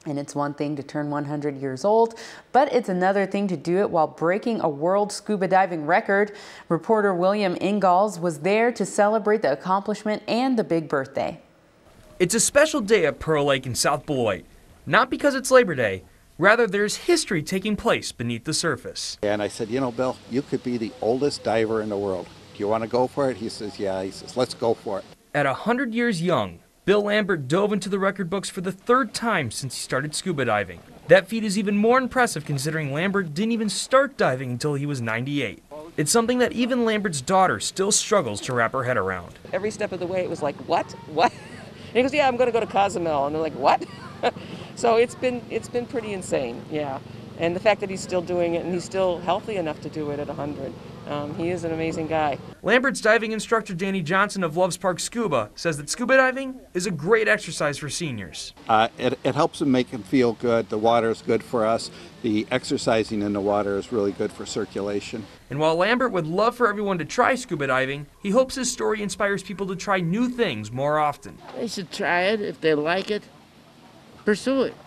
And it's one thing to turn 100 years old, but it's another thing to do it while breaking a world scuba diving record. Reporter William Ingalls was there to celebrate the accomplishment and the big birthday. It's a special day at Pearl Lake in South Beloit, not because it's Labor Day. Rather, there's history taking place beneath the surface. And I said, you know, Bill, you could be the oldest diver in the world. Do you want to go for it? He says, yeah. He says, let's go for it. At 100 years young, Bill Lambert dove into the record books for the third time since he started scuba diving. That feat is even more impressive considering Lambert didn't even start diving until he was 98. It's something that even Lambert's daughter still struggles to wrap her head around. Every step of the way it was like, what? And he goes, yeah, I'm going to go to Cozumel. And they're like, what? So it's been pretty insane, yeah. And the fact that he's still doing it and he's still healthy enough to do it at 100. He is an amazing guy. Lambert's diving instructor, Danny Johnson of Loves Park Scuba, says that scuba diving is a great exercise for seniors. It helps them make them feel good. The water is good for us. The exercising in the water is really good for circulation. And while Lambert would love for everyone to try scuba diving, he hopes his story inspires people to try new things more often. They should try it. If they like it, pursue it.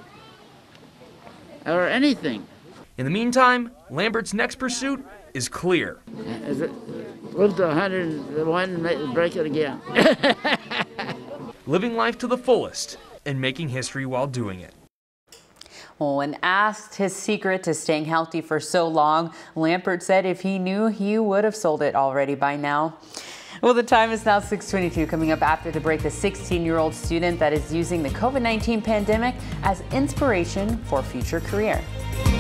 Or anything. In the meantime, Lambert's next pursuit is clear. Live to 101, break it again. Living life to the fullest and making history while doing it. Well, when asked his secret to staying healthy for so long, Lambert said if he knew, he would have sold it already by now. Well, the time is now 6:22. Coming up after the break, the 16-year-old student that is using the COVID-19 pandemic as inspiration for a future career.